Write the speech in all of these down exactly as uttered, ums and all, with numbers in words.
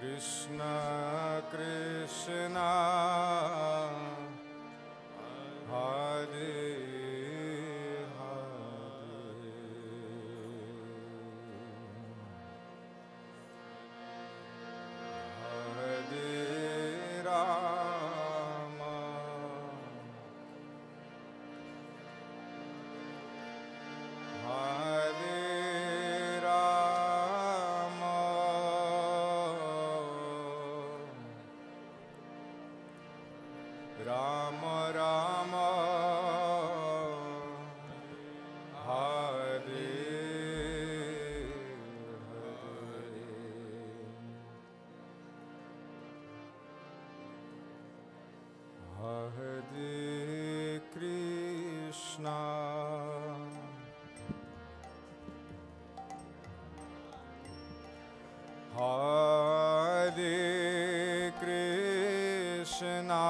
Krishna Krishna Hare Rama Rama Hare Hare Hare Krishna Hare Krishna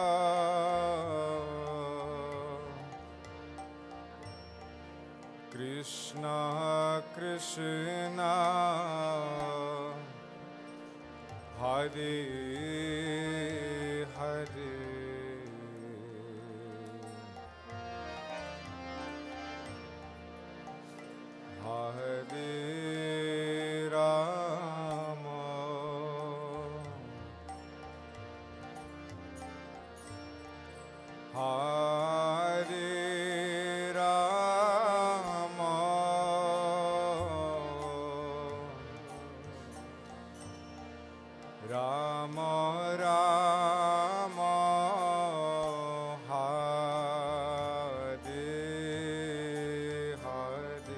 Krishna Krishna Hare Hare Hare Rama Hare Rama Rama Rama Hare Hare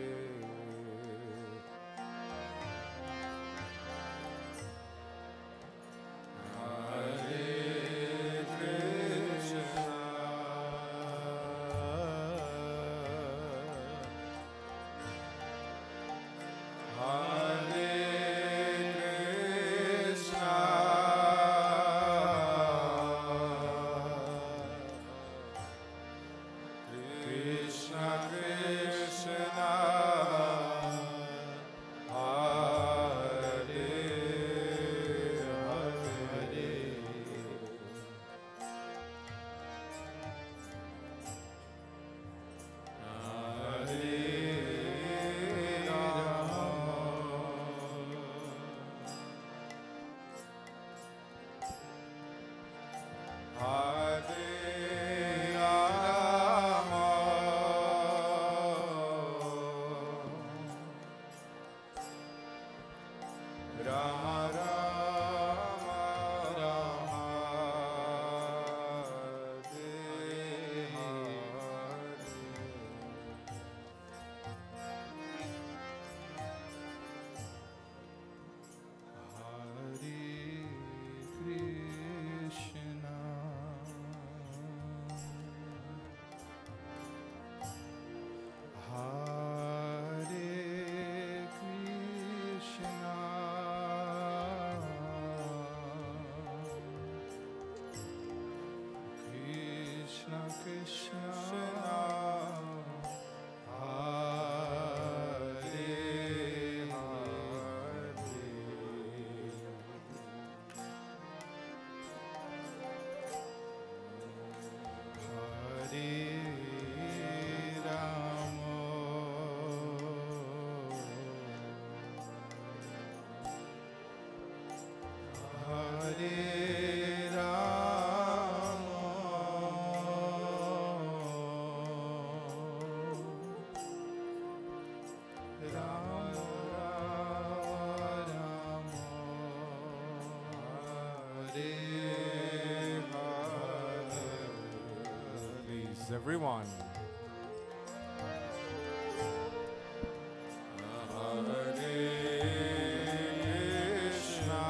Everyone. Hare Krishna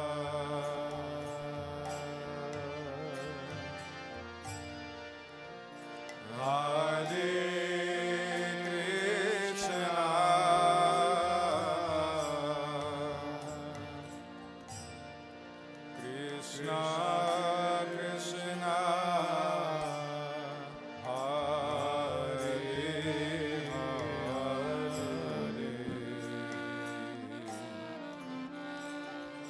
Hare Krishna Krishna Krishna Hare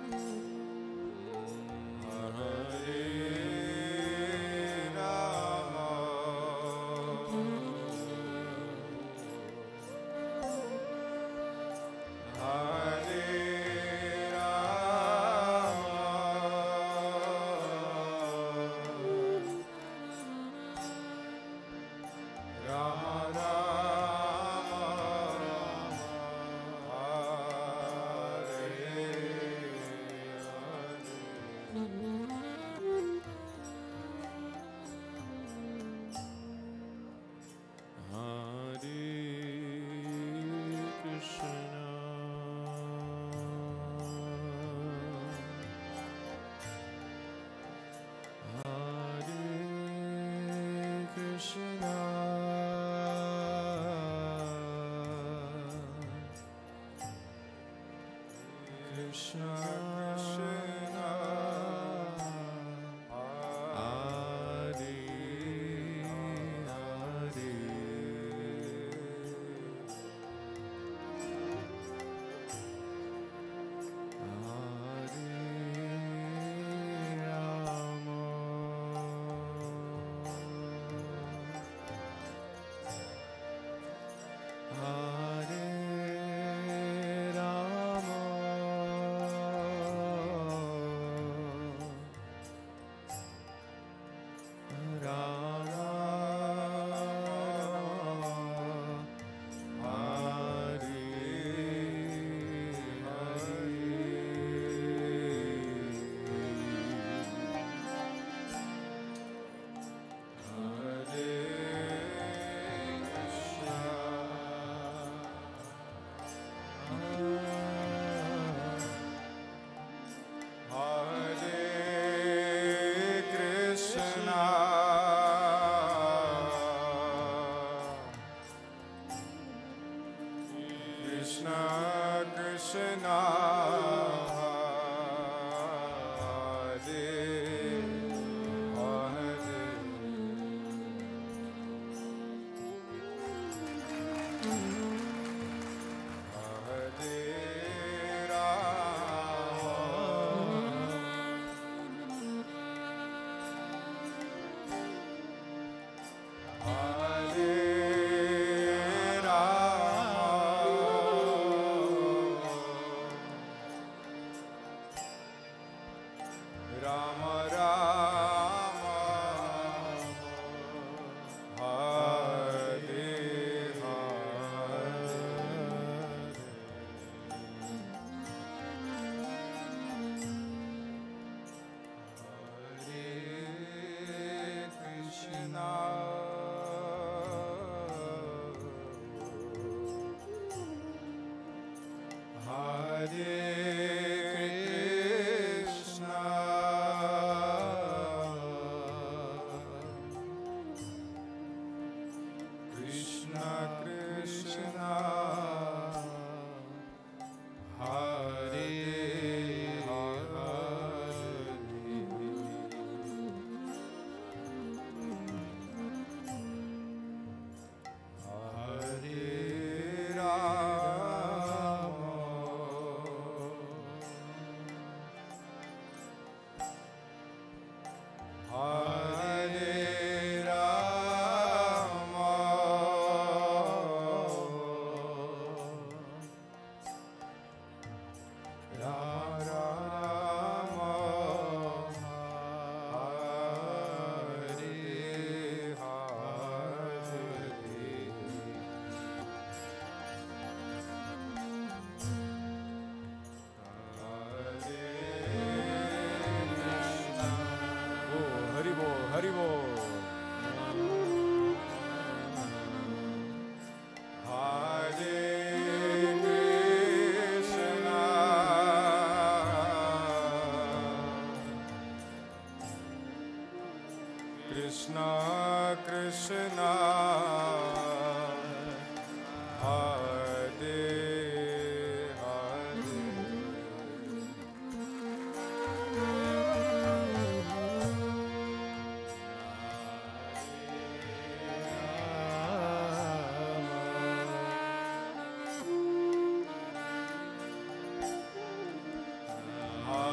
Hare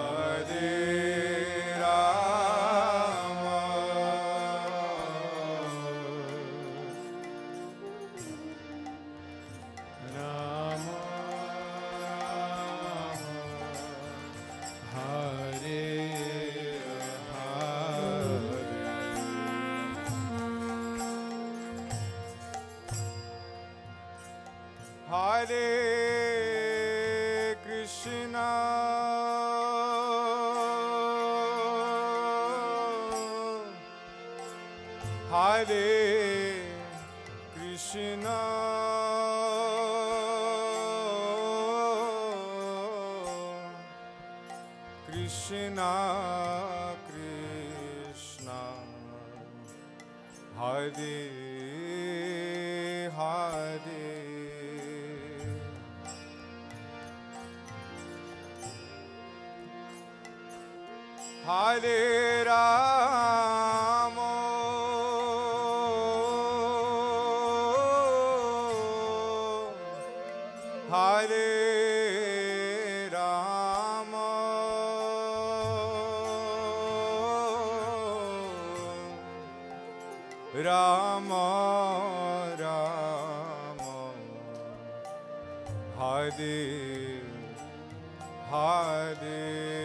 Hare Krishna, Krishna Krishna, Hare Hare, Hare Rama, Hare Rama, Rama Rama, Hare Hare,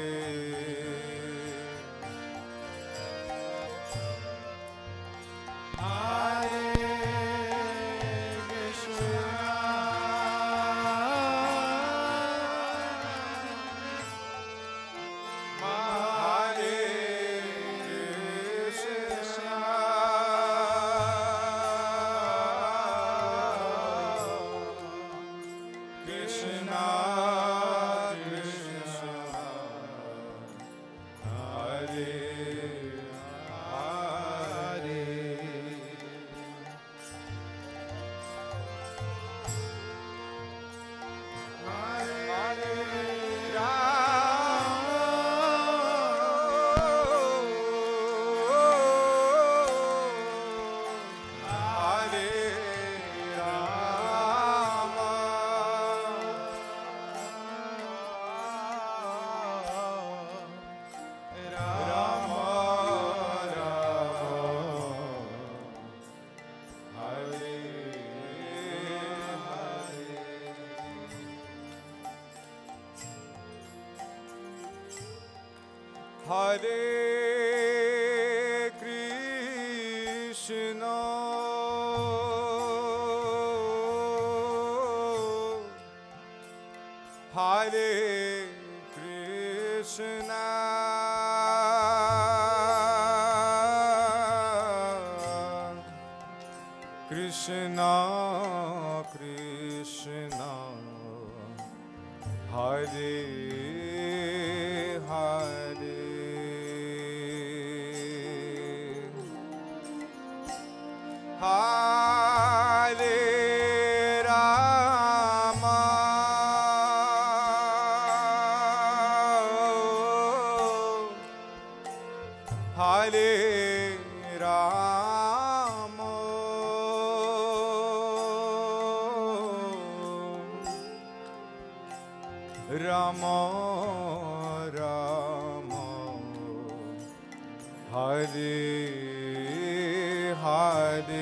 Hare Krishna, Hare Krishna, Krishna Krishna, Hare Hare, Hare Rama, Hare Rama, Rama Rama, Hare Hare,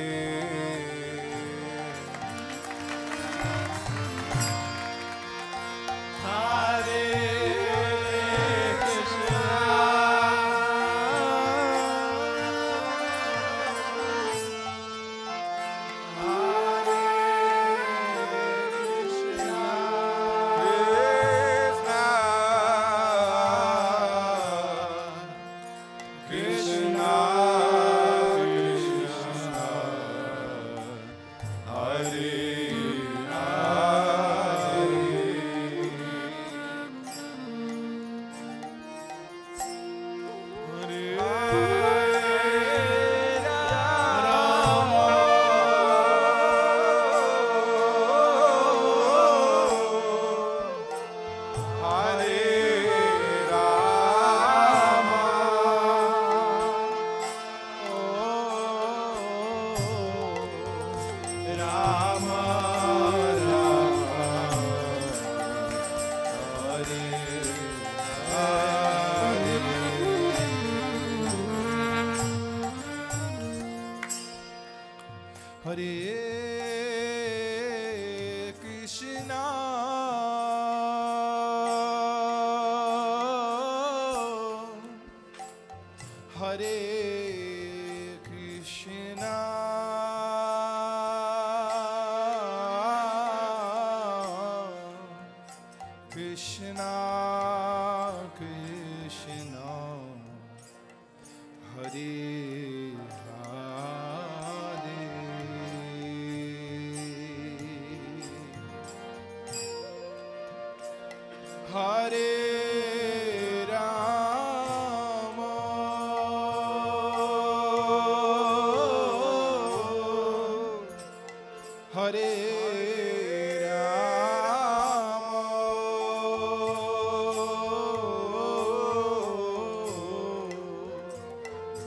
Hare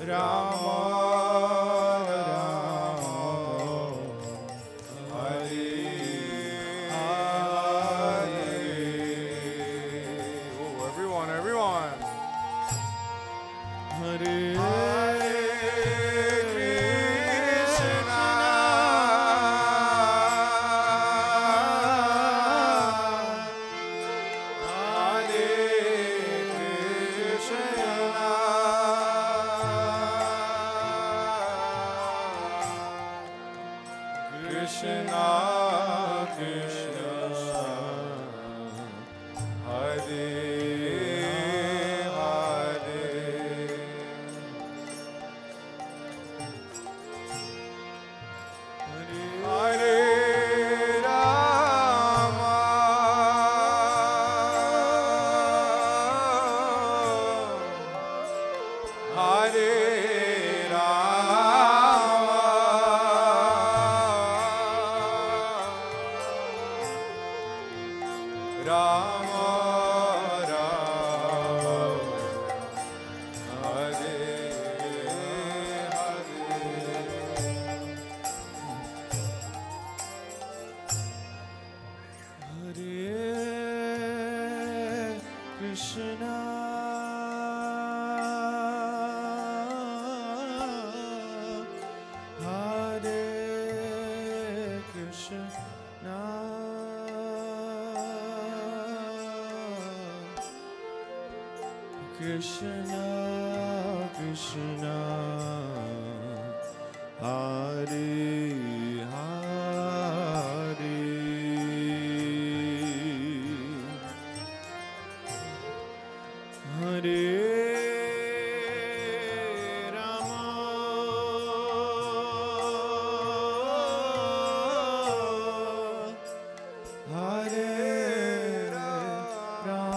Ram Ram Hare Hare. Oh, everyone, everyone. Hare Krishna, Krishna, Hare Hare. Hare Rama, Hare Rama, Rama, Hare Hare Krishna, Hare Krishna, Krishna Krishna, Hare Hare. Hare Rama, Hare Rama,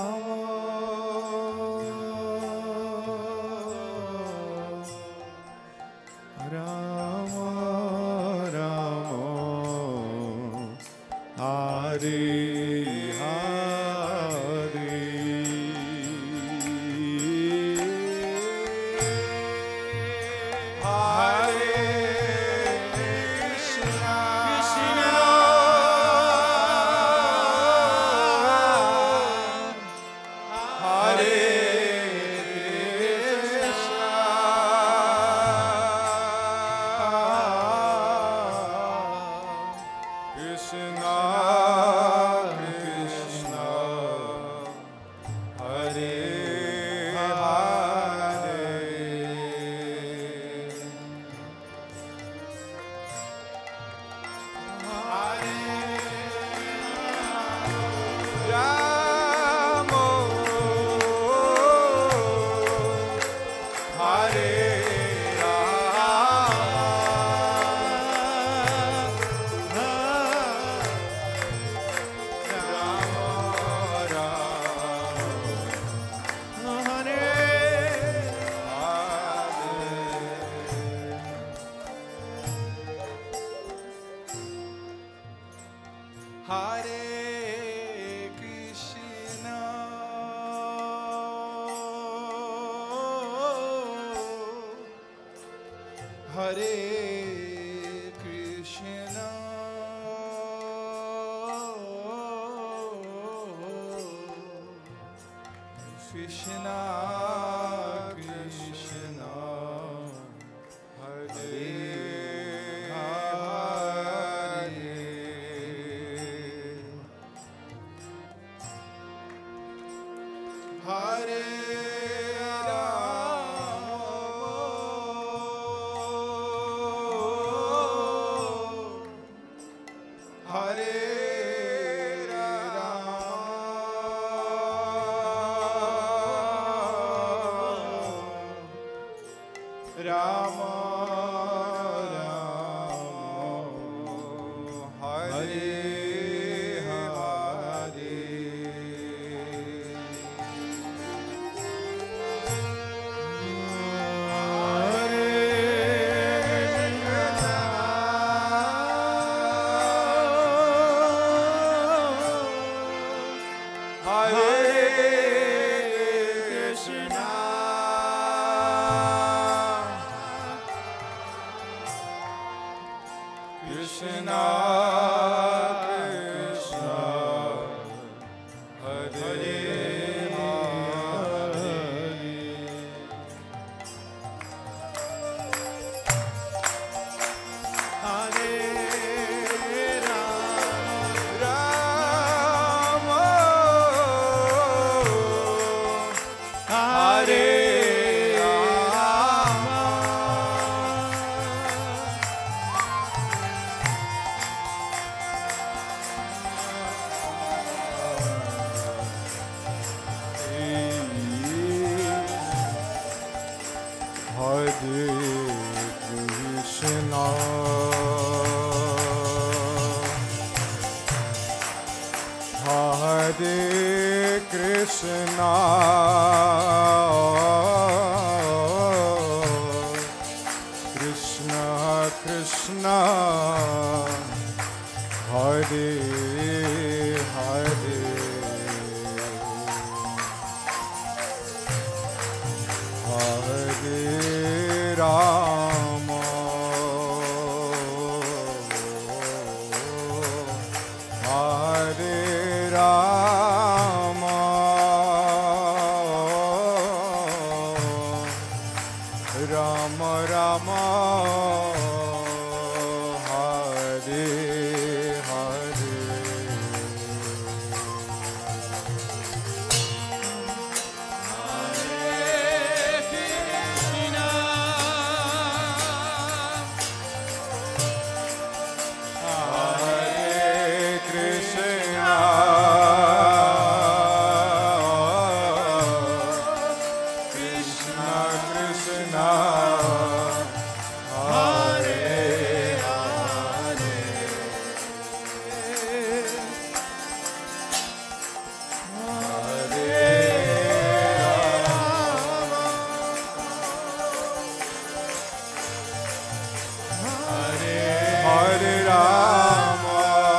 Rama Rama, Hare Hare Krishna, Hare Krishna, Krishna Krishna, Hare Hare Rama, Hare Rama, Rama Rama, Hare Hare Krishna, Hare Rama, Hare Krishna, Hare Krishna, Krishna Krishna, Hare Hare, Hare Rama, Hare Rama, Rama Rama, Hare Hare, Hare Krishna, Krishna Krishna, Hare Hare, Hare Hare Rama,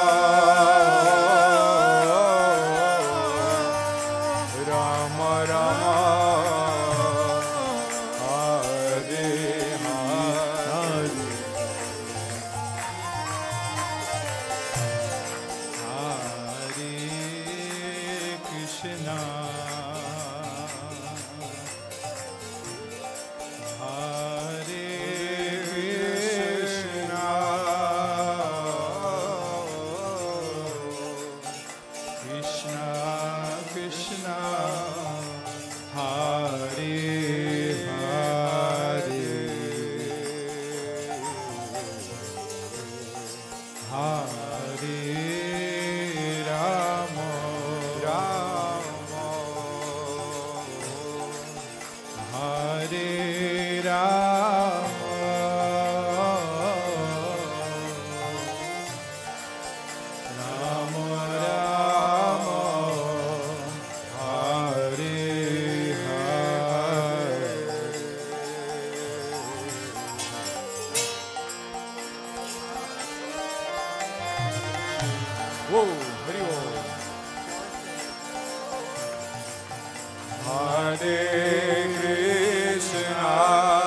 Rama Rama, Hare Hare, Hare Krishna, Hare Krishna, Krishna Krishna, Hare Hare, Hare Rama, Rama, Hare Rama, Rama Rama, Hare Hare. Whoa, Hari Bol. Hare Krishna,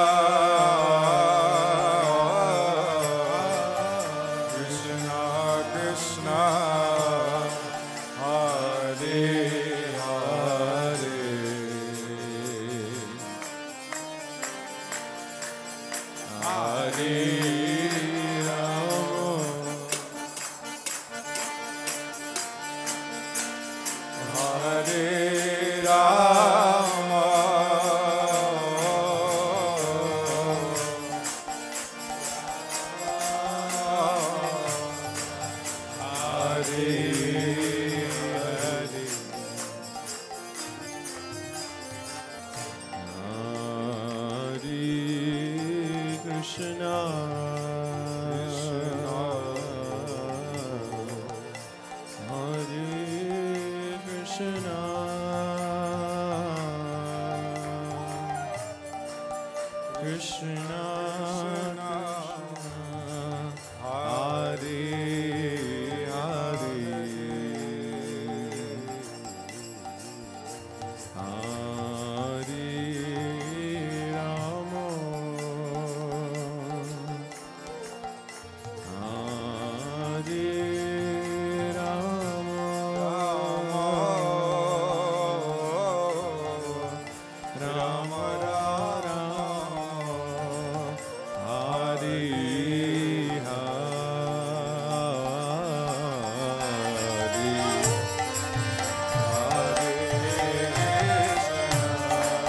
Krishna Krishna, Hare Hare, Hare Rama, Hare Rama, Hare Hare, Hare Krishna, Hare Krishna, Krishna Hare Hare, Hare Rama, Hare Rama, Rama Rama, Hare Hare, Hare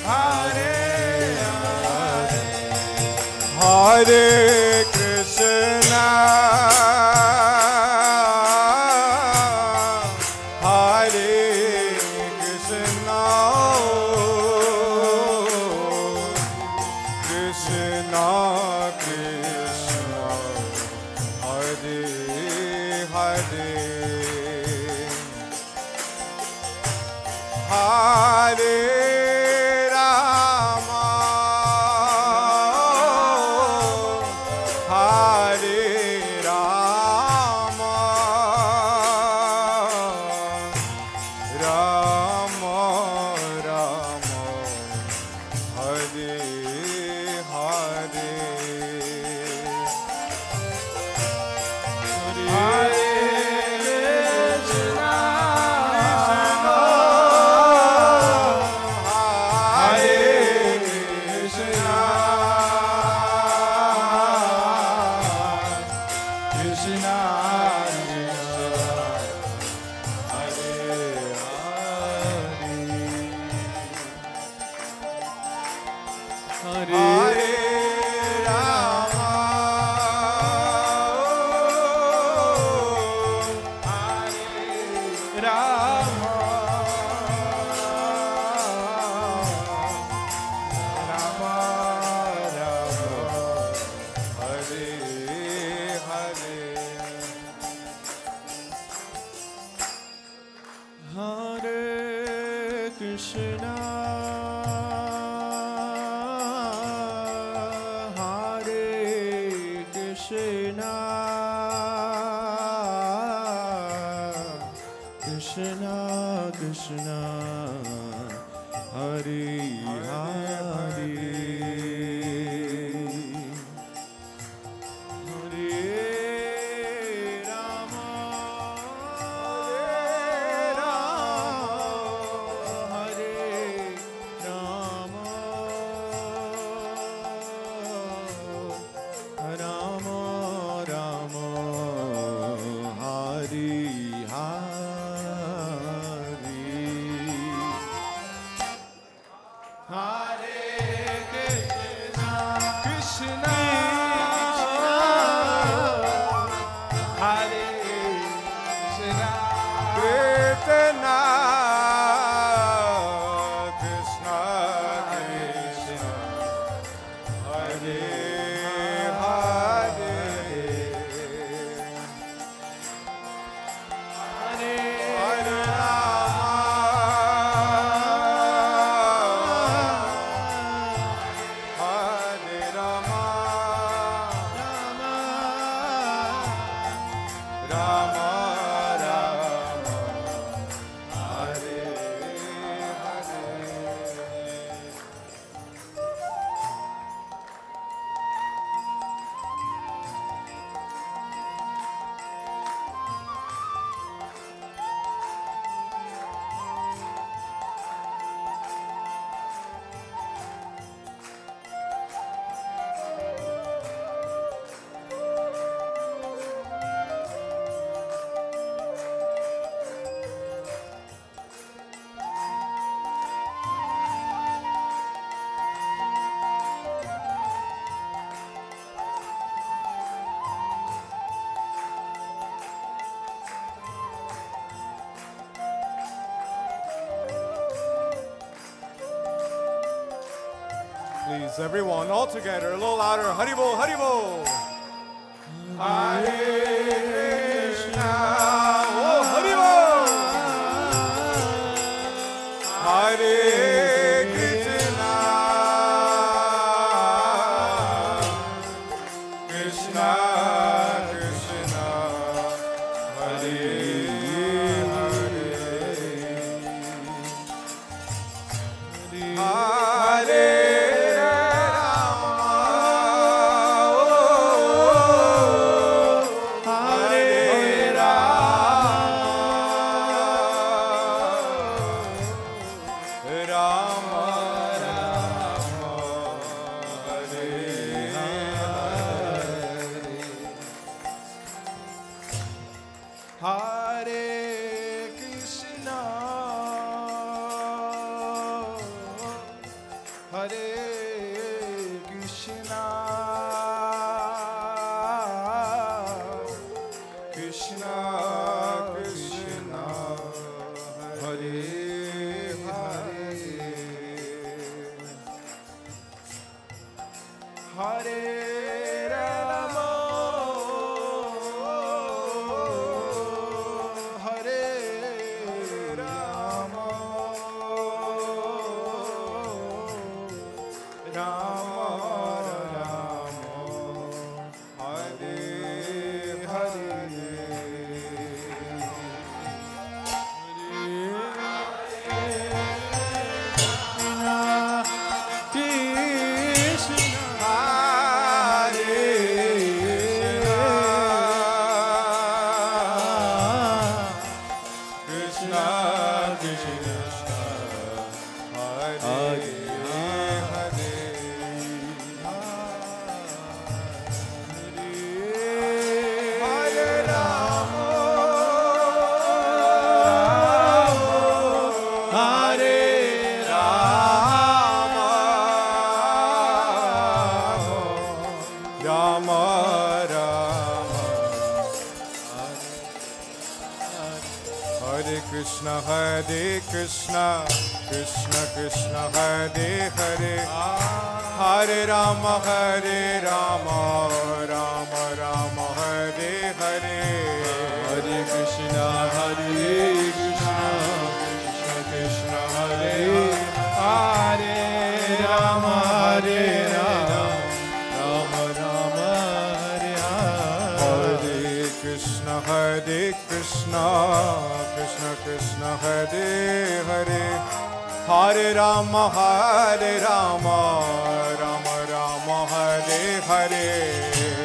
Hare Krishna, Hare Krishna, Krishna Krishna, Hare Hare, Hare Please, everyone, all together, a little louder. Haribol, Haribol. Hare Krishna. Oh, Haribol. Hare Krishna. Krishna, Krishna. Hare Hare. Hare. Hare Hare Krishna, Krishna Krishna, Hare Hare, Hare Rama, Hare Rama, Rama Rama, Hare Hare. Krishna, Hare Krishna, Krishna Krishna, Hare Hare, Hare Rama, Hare Rama, Rama Rama, Hare Hare, Hare Krishna, Hare Krishna, Krishna Krishna, Hare Hare, Rama, Hare Rama, Rama Rama, Hare Hare, Hare Krishna, Hare Krishna, Krishna Krishna, Hare Hare, Hare Rama, Hare Rama, Rama Rama, Hare Hare,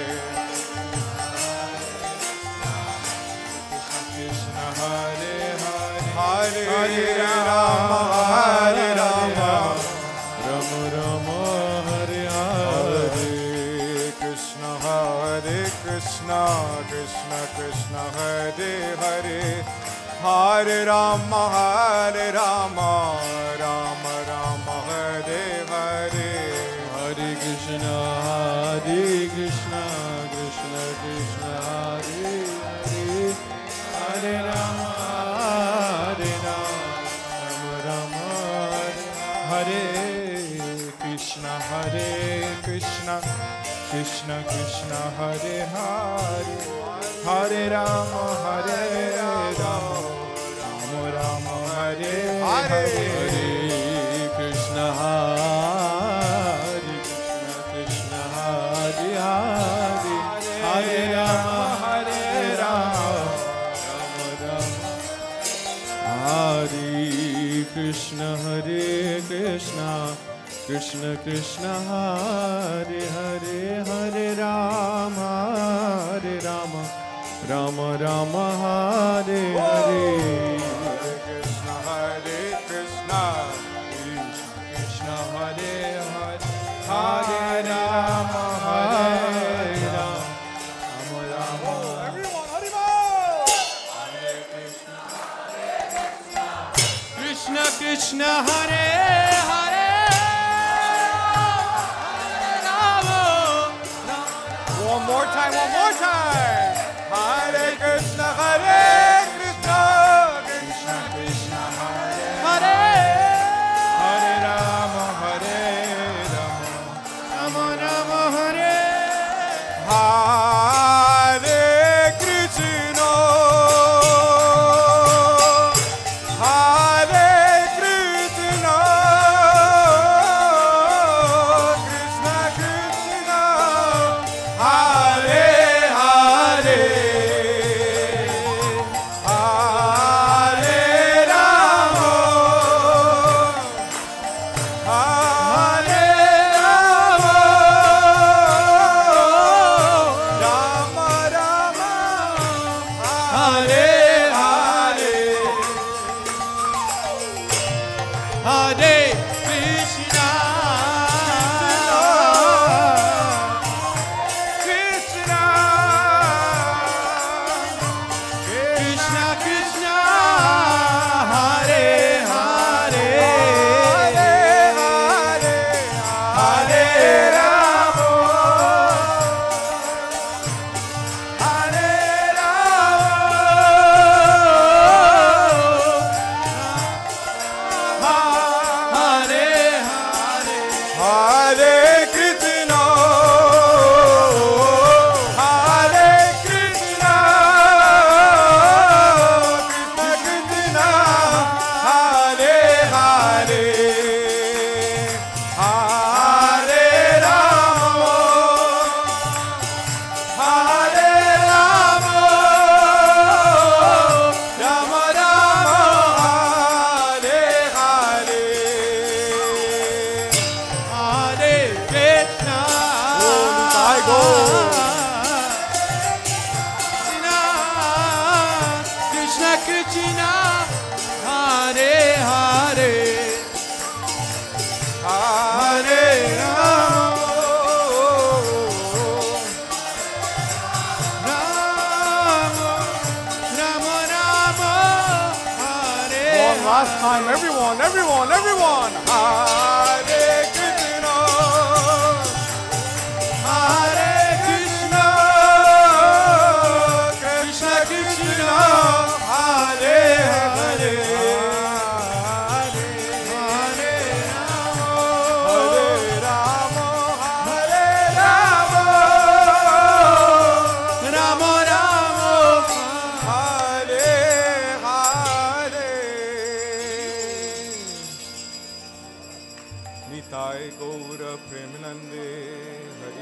Krishna Hare Hare, Hare Rama, Hare Rama, Rama Rama, Hare Hare, Krishna Hare Krishna, Krishna Krishna, Hare Hare, Hare Rama, Hare Rama, Rama Rama, Hare Hare, Hare Krishna, Hare Krishna, Krishna Krishna, Hare Hare, Hare Rama, Hare Rama, Rama Rama, Hare Krishna, Hare Krishna, Krishna Krishna, Hare Hare, Hare Rama, Hare Rama, Rama Rama, Hare Hare, Krishna, Hare Krishna, Krishna Hare Hare, Hare Rama, Hare Rama, Rama Rama, Hare Krishna, Hare Krishna, Krishna Krishna, Hare Hare, Hare Rama, Hare Rama, Rama Rama, Hare Hare, Hare Krishna, Hare Krishna, Krishna Hare Hare, Hare Rama, Hare Rama, Rama Rama. Everyone, Haribol! Hare Krishna, Krishna Krishna, Hare Hare. One more time, one more time. Hare Krishna, Hare Krishna, Krishna Krishna, Hare Hare, Hare Rama, Hare Rama, Rama Rama, Hare Hare Krishna, Hare Krishna, Krishna Krishna, Hare Hare, Hare Krishna, Hare Krishna, Krishna Krishna, Hare Hare, Hare Rama, Hare Rama, Rama Rama, Hare Hare. Hare Krishna. I go. Krishna Krishna, Hare Hare, Hare Rama, Rama Rama Rama, Hare. one last time, everyone, everyone, everyone. Hare Krishna, Hare Krishna, Krishna Krishna, Hare Hare, Hare Rama, Hare Rama, Rama Rama, Hare Hare. Nitai Gaura Premanande Hari